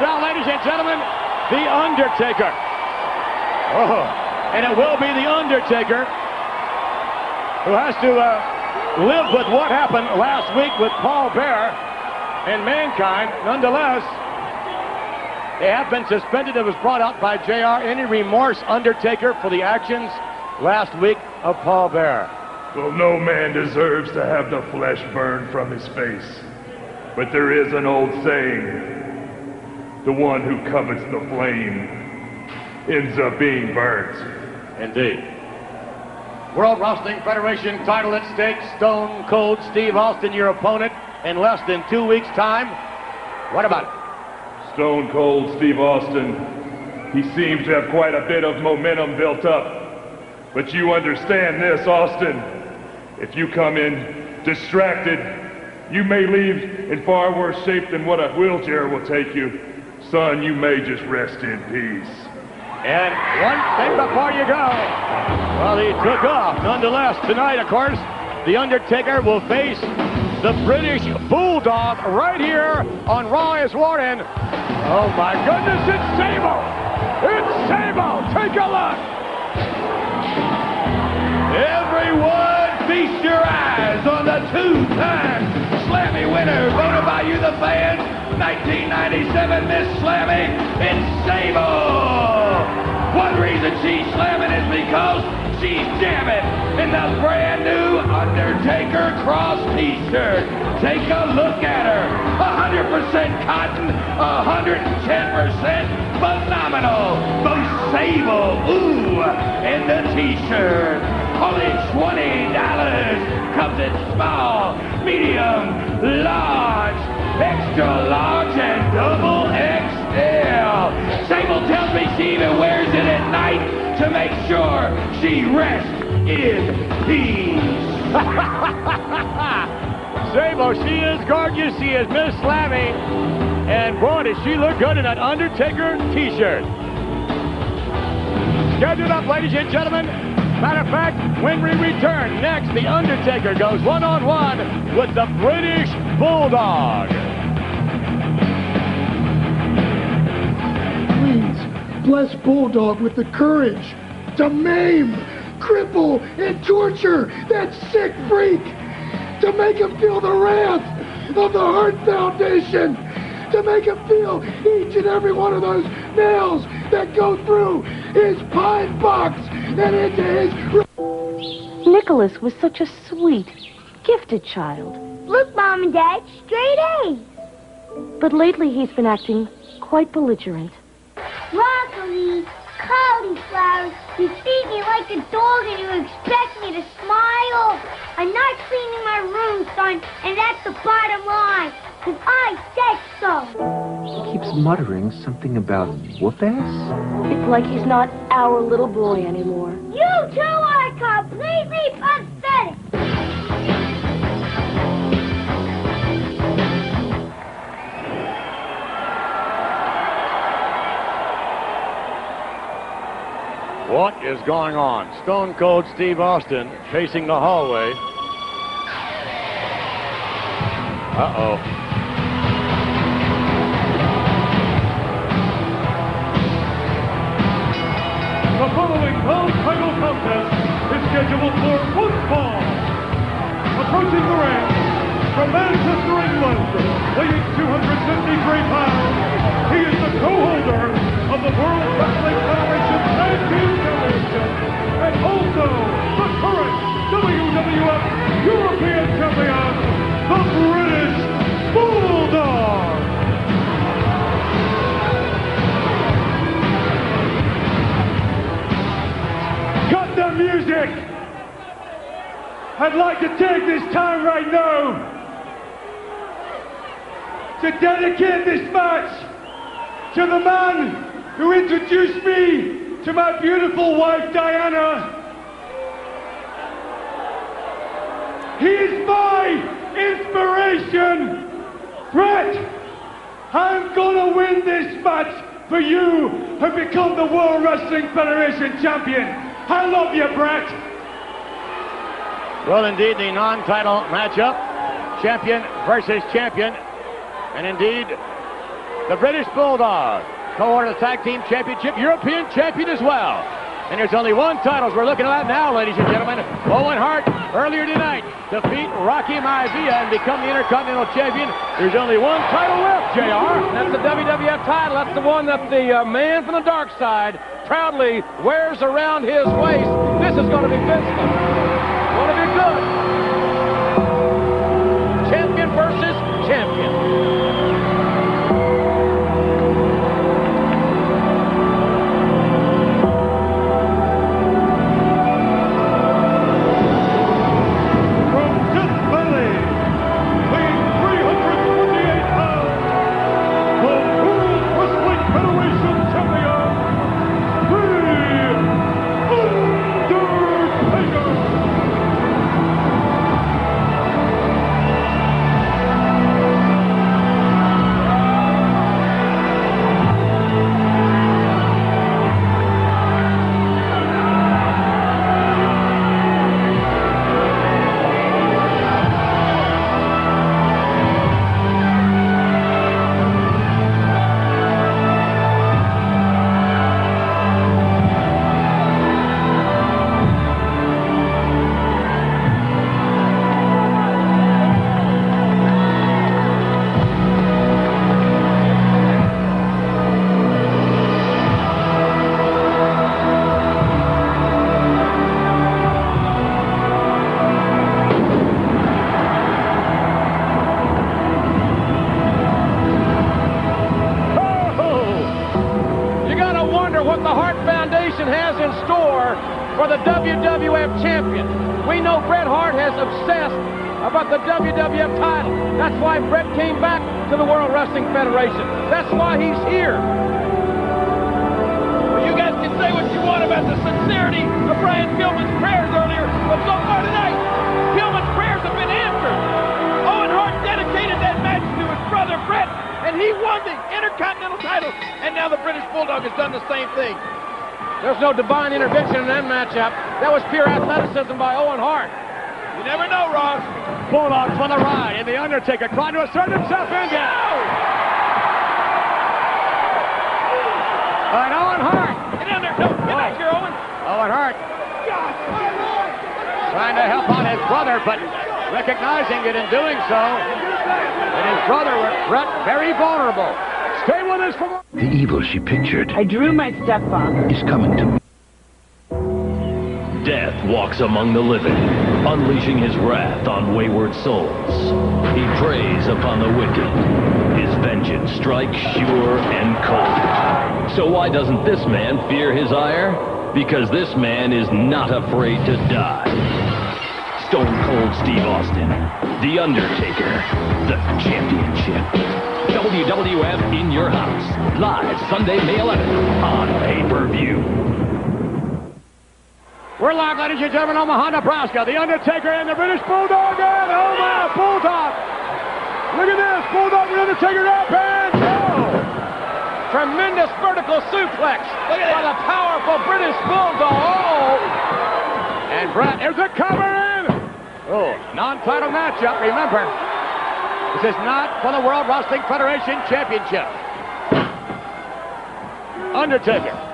now, ladies and gentlemen, The Undertaker. Oh, and it will be The Undertaker who has to live with what happened last week with Paul Bearer and Mankind. Nonetheless, they have been suspended. It was brought out by JR. Any remorse, Undertaker, for the actions last week of Paul Bearer? Well, no man deserves to have the flesh burned from his face. But there is an old saying, the one who covets the flame ends up being burnt. Indeed. World Wrestling Federation title at stake. Stone Cold Steve Austin, your opponent, in less than 2 weeks' time. What about it? Stone Cold Steve Austin, he seems to have quite a bit of momentum built up. But you understand this, Austin. If you come in distracted, you may leave in far worse shape than what a wheelchair will take you. Son, you may just rest in peace. And one thing before you go. Well, he took off. Nonetheless, tonight, of course, The Undertaker will face the British Bulldog right here on Raw is Warden. Oh my goodness, it's Sable! It's Sable! Take a look! Everyone feast your eyes on the two-time Slammy winner, voted by you the fans, 1997 Miss Slammy, it's Sable! One reason she's slamming is because she's jamming in the brand new Undertaker Cross t-shirt. Take a look at her. 100% cotton, 110% phenomenal. Most Sable, ooh, in the t-shirt. Only $20. Comes in small, medium, large, extra large, and double XL. Sable tells me she even wears it at night to make sure she rests in peace. Sable, she is gorgeous. She is Miss Slammy. And boy, does she look good in that Undertaker t-shirt. Scheduled up, ladies and gentlemen. Matter of fact, when we return next, The Undertaker goes one-on-one with the British Bulldog. Please bless Bulldog with the courage to maim, cripple, and torture that sick freak, to make him feel the wrath of the Heart Foundation, to make him feel each and every one of those nails that go through his pine box and into his... Nicholas was such a sweet, gifted child. Look, Mom and Dad, straight A's. But lately he's been acting quite belligerent. Broccoli, cauliflower, you feed me like a dog and you expect me to smile. I'm not cleaning my room, son, and that's the bottom line, because I said so. He keeps muttering something about whoop-ass. It's like he's not our little boy anymore. You two are completely pathetic. What is going on? Stone Cold Steve Austin pacing the hallway. Uh-oh. The following non-title contest is scheduled for one fall. Approaching the ring from Manchester, England, weighing 253 pounds, he is the co-holder of the World Wrestling Federation Tag Team Championship and also the current WWF European Champion, the British Bulldog. Cut the music! I'd like to take this time right now to dedicate this match to the man who introduced me to my beautiful wife, Diana. He is my inspiration. Brett, I'm gonna win this match for you and become the World Wrestling Federation champion. I love you, Brett. Well, indeed, the non-title matchup, champion versus champion. And indeed, the British Bulldog, co-owner of the Tag Team Championship, European champion as well. And there's only one title we're looking at now, ladies and gentlemen. Owen Hart, earlier tonight, defeat Rocky Maivia and become the Intercontinental Champion. There's only one title left, JR. That's the WWF title. That's the one that the man from the dark side proudly wears around his waist. This is going to be physical. Going to be good. Champion versus champion. Has in store for the WWF champion. We know Bret Hart has obsessed about the WWF title. That's why Bret came back to the World Wrestling Federation. That's why he's here. Well, you guys can say what you want about the sincerity of Brian Pillman's prayers earlier, but so far tonight, Pillman's prayers have been answered. Owen Hart dedicated that match to his brother Bret, and he won the Intercontinental title, and now the British Bulldog has done the same thing. There's no divine intervention in that matchup. That was pure athleticism by Owen Hart. You never know, Ross. Bulldogs for the ride, and the Undertaker trying to assert himself in there. All right, Owen Hart. Get in there. No, get back here, Owen. Owen Hart trying to help out his brother, but recognizing it in doing so, and his brother, Bret, very vulnerable. Stay with us for more. The evil she pictured I drew my stepfather. is coming to me. Death walks among the living, unleashing his wrath on wayward souls. He preys upon the wicked. His vengeance strikes sure and cold. So why doesn't this man fear his ire? Because this man is not afraid to die. Stone Cold Steve Austin, The Undertaker, the championship. WWF in your house. Live Sunday, May 11th on pay-per-view. We're live, ladies and gentlemen, Omaha, Nebraska. The Undertaker and the British Bulldog and Omaha Bulldog. Look at this. Bulldog and Undertaker up and go. Tremendous vertical suplex by the powerful British Bulldog. And Bret, there's a cover in. Oh, non-title matchup, remember. This is not for the World Wrestling Federation Championship. Undertaker